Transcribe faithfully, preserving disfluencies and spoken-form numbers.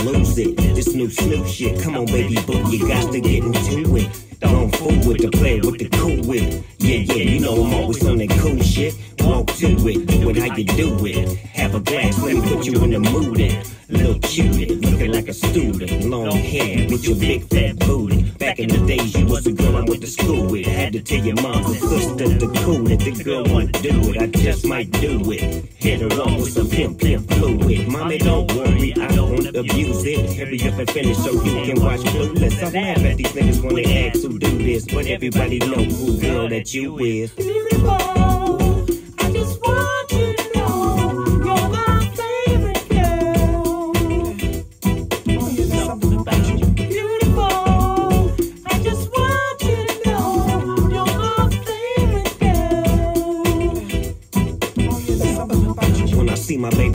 lose it. This new Snoop shit, come on baby boo, you got to get into it. Don't fool with the play with the cool wit. Yeah, yeah, you know I'm always on that cool shit. Walk to it, do it how you do it. Have a glass, let me put you in the mood. And little cutie, looking like a student. Long hair with your big fat booty. Back in the days, you was the girl I went to school with. Had to tell your mom and sister to cool it. The girl wanna do it, I just might do it. Hit her on with some pimp, pimp fluid. Mommy, don't worry, I don't abuse it. Hurry up and finish so you can watch Clueless. I laugh at these niggas when they ask who do this, but everybody know who girl that you with. Beautiful, I just want you to know you're my favorite girl. Oh, yeah, there's something about you. Beautiful, I just want you to know you're my favorite girl. Oh, yeah, there's something about you. When I see my baby